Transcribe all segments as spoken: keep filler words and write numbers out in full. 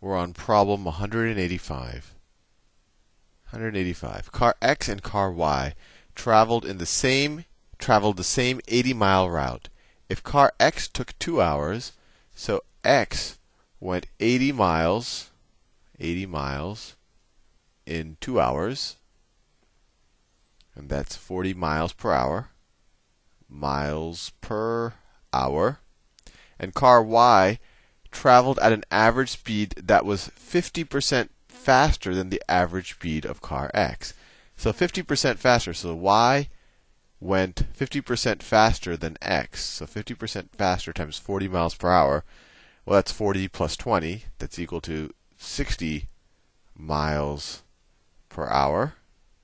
We're on problem one hundred eighty-five. one hundred eighty-five. Car X and car Y traveled in the same traveled the same eighty mile route. If car X took two hours, so X went eighty miles, eighty miles in two hours, and that's forty miles per hour, miles per hour. And car Y traveled at an average speed that was fifty percent faster than the average speed of car X. So fifty percent faster. So Y went fifty percent faster than X. So fifty percent faster times forty miles per hour. Well, that's forty plus twenty. That's equal to sixty miles per hour.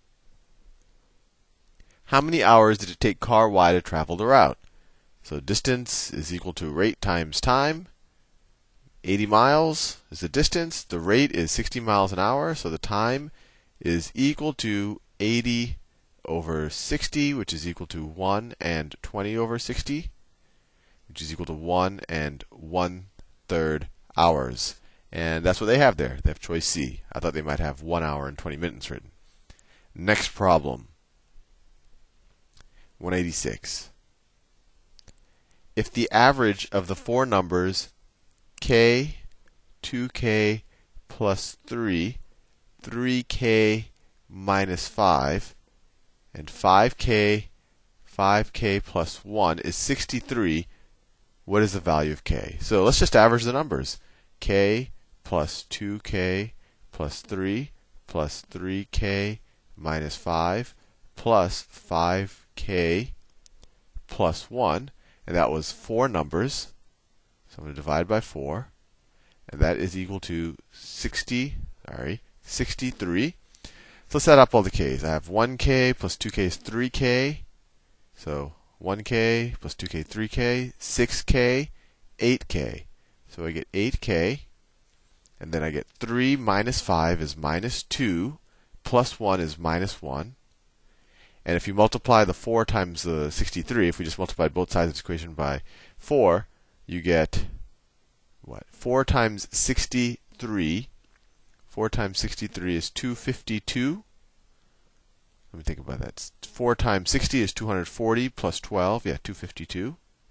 How many hours did it take car Y to travel the route? So distance is equal to rate times time. eighty miles is the distance. The rate is sixty miles an hour. So the time is equal to eighty over sixty, which is equal to one and twenty over sixty, which is equal to one and one third hours. And that's what they have there. They have choice C. I thought they might have one hour and twenty minutes written. Next problem. one eighty-six. If the average of the four numbers k, two k plus three, three k minus five, and five k, five k plus one is sixty-three, what is the value of k? So let's just average the numbers. K plus two k plus three plus three k minus five plus five k plus one. And that was four numbers. So I'm going to divide by four. And that is equal to sixty, sorry, sixty-three. So let's add up all the k's. I have one k plus two k is three k. So one k plus two k, three k, six k, eight k. So I get eight k. And then I get three minus five is minus two, plus one is minus one. And if you multiply the four times the sixty-three, if we just multiply both sides of this equation by four, you get what? four times sixty-three. four times sixty-three is two hundred fifty-two. Let me think about that. four times sixty is two hundred forty plus twelve. Yeah, two hundred fifty-two.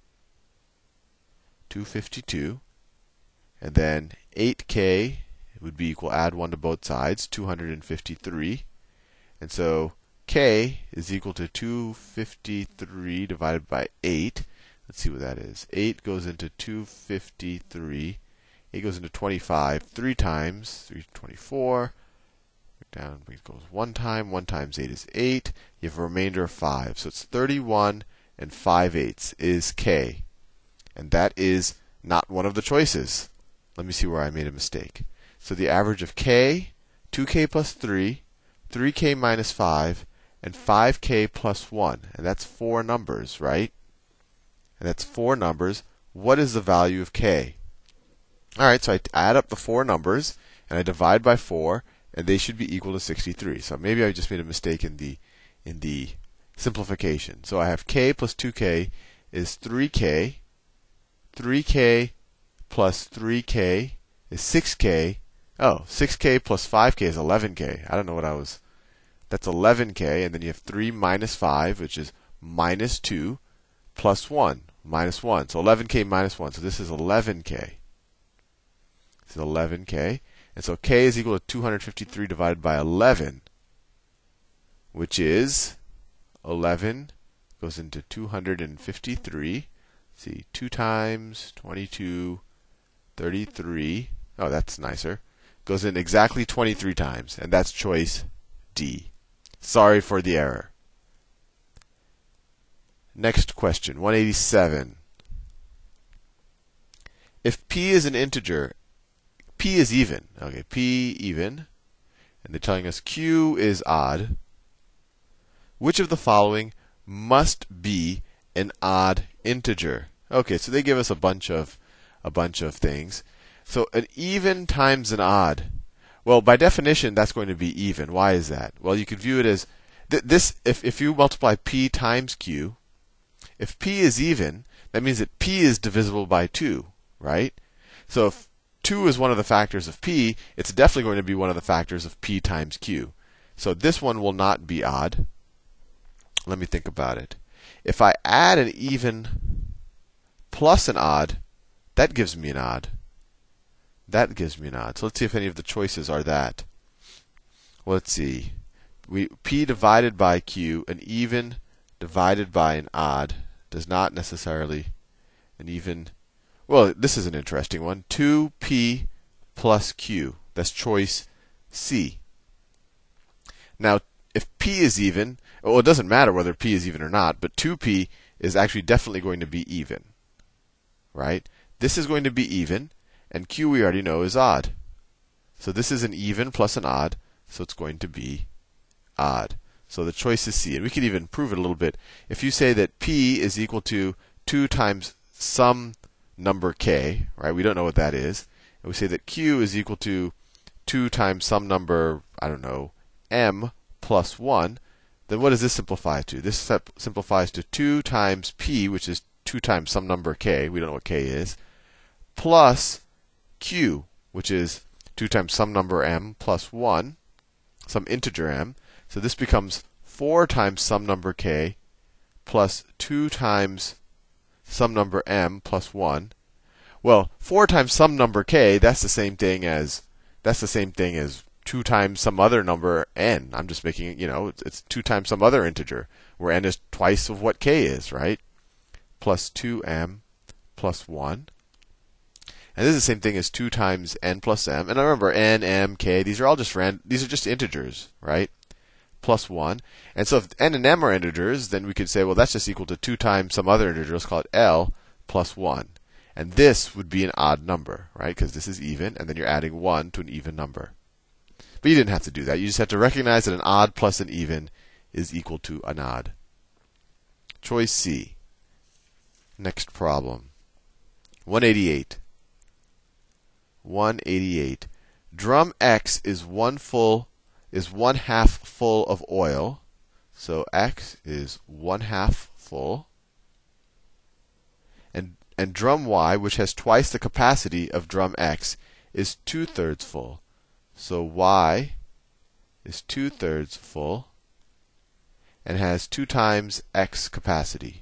two hundred fifty-two. And then eight k would be equal, add one to both sides, two hundred fifty-three. And so k is equal to two hundred fifty-three divided by eight. Let's see what that is. eight goes into two hundred fifty-three. eight goes into twenty-five. three times. three is twenty-four. Down it goes one time. one times eight is eight. You have a remainder of five. So it's thirty-one and five eighths is k. And that is not one of the choices. Let me see where I made a mistake. So the average of k, two k plus three, three k minus five, and five k plus one. And that's four numbers, right? And that's four numbers. What is the value of k? All right, so I add up the four numbers, and I divide by four, and they should be equal to sixty-three. So maybe I just made a mistake in the in the simplification. So I have k plus two k is three k. three k plus three k is six k. Oh, six k plus five k is eleven k. I don't know what I was. That's eleven k. And then you have three minus five, which is minus two, plus one, minus one. So eleven k minus one. So this is eleven k. This is eleven k. And so k is equal to two hundred fifty-three divided by eleven, which is eleven goes into two hundred fifty-three. See, two times twenty-two, thirty-three. Oh, that's nicer. Goes in exactly twenty-three times, and that's choice D. Sorry for the error. Next question, one eighty-seven. If p is an integer, p is even. Okay, p even, and they're telling us q is odd. Which of the following must be an odd integer? Okay, so they give us a bunch of a bunch of things. So an even times an odd. Well, by definition, that's going to be even. Why is that? Well, you could view it as th this. If if you multiply p times q, if p is even, that means that p is divisible by two, right? So if two is one of the factors of p, it's definitely going to be one of the factors of p times q. So this one will not be odd. Let me think about it. If I add an even plus an odd, that gives me an odd. That gives me an odd. So let's see if any of the choices are that. Well, let's see. We, p divided by q, an even divided by an odd does not necessarily an even. Well, this is an interesting one. two p plus q. That's choice C. Now, if p is even, well, it doesn't matter whether p is even or not, but two p is actually definitely going to be even. Right? This is going to be even, and q we already know is odd. So this is an even plus an odd, so it's going to be odd. So the choice is C. And we could even prove it a little bit. If you say that p is equal to two times some number k, right? We don't know what that is. And we say that q is equal to two times some number, I don't know, m plus one. Then what does this simplify to? This simplifies to two times p, which is two times some number k. We don't know what k is. Plus q, which is two times some number m plus one, some integer m. So this becomes four times some number k plus two times some number m plus one. Well, four times some number k, that's the same thing as that's the same thing as two times some other number n. I'm just making it, you know, it's, it's two times some other integer, where n is twice of what k is, right? Plus two m plus one. And this is the same thing as two times n plus m. And remember, n, m, k, these are all just random, these are just integers, right? Plus one. And so if n and m are integers, then we could say, well, that's just equal to two times some other integer. Let's call it L plus one. And this would be an odd number, right? Because this is even, and then you're adding one to an even number. But you didn't have to do that. You just have to recognize that an odd plus an even is equal to an odd. Choice C. Next problem. one eighty-eight. one eighty-eight. Drum X is one full is one half full of oil. So X is one half full. And and drum Y, which has twice the capacity of drum X, is two thirds full. So Y is two thirds full and has two times X capacity.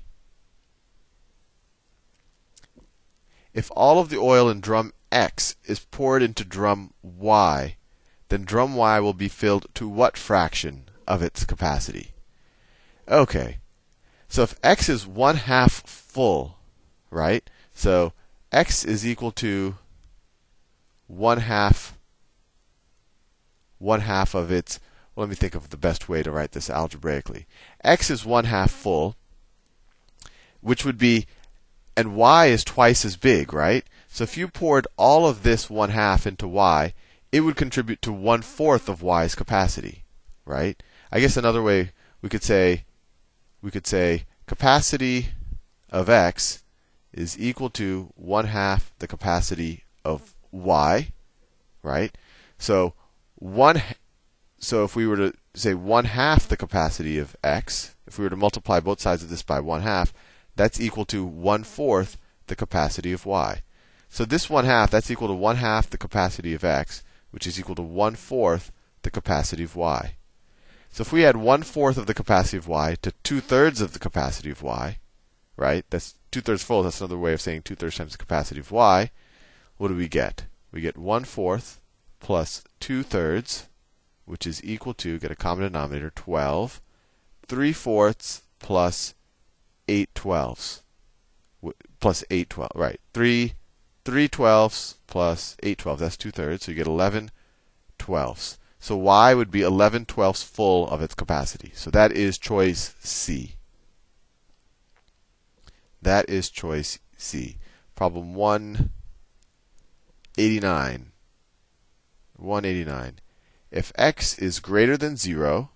If all of the oil in drum X is poured into drum Y, then drum Y will be filled to what fraction of its capacity? Okay. So if X is one half full, right? So X is equal to one half one half of its, well, let me think of the best way to write this algebraically. X is one half full, which would be, and Y is twice as big, right? So if you poured all of this one half into Y, it would contribute to one fourth of Y's capacity, right? I guess another way we could say, we could say capacity of X is equal to one half the capacity of Y, right? So one, so if we were to say one half the capacity of X, if we were to multiply both sides of this by one half, that's equal to one fourth the capacity of Y. So this one half, that's equal to one half the capacity of X, which is equal to one fourth the capacity of Y. So if we add one fourth of the capacity of Y to two thirds of the capacity of Y, right? That's two thirds full. That's another way of saying two thirds times the capacity of Y. What do we get? We get one fourth plus two thirds, which is equal to, get a common denominator, twelve. three fourths plus eight twelfths. Plus eight twelfths, right? three, three twelfths plus eight twelfths. That's two thirds. So you get eleven twelfths. So Y would be eleven twelfths full of its capacity. So that is choice C. That is choice C. Problem one eighty-nine. one eighty-nine. If X is greater than zero,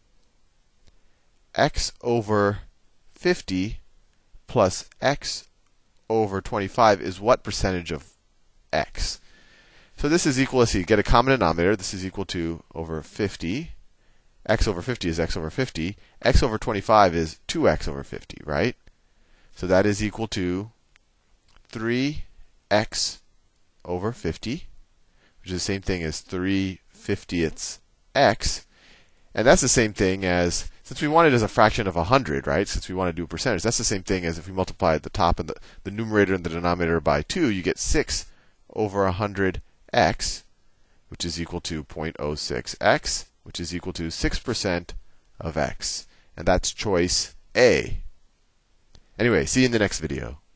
X over fifty plus X over twenty-five is what percentage of X? So this is equal, let's see, get a common denominator. This is equal to over fifty. X over fifty is X over fifty. X over twenty-five is two X over fifty, right? So that is equal to three X over fifty. which is the same thing as three fiftieths x. And that's the same thing as, since we want it as a fraction of one hundred, right? Since we want to do a percentage, that's the same thing as if we multiply the top and the, the numerator and the denominator by two, you get six over one hundred x, which is equal to zero point zero six x, which is equal to six percent of x. And that's choice A. Anyway, see you in the next video.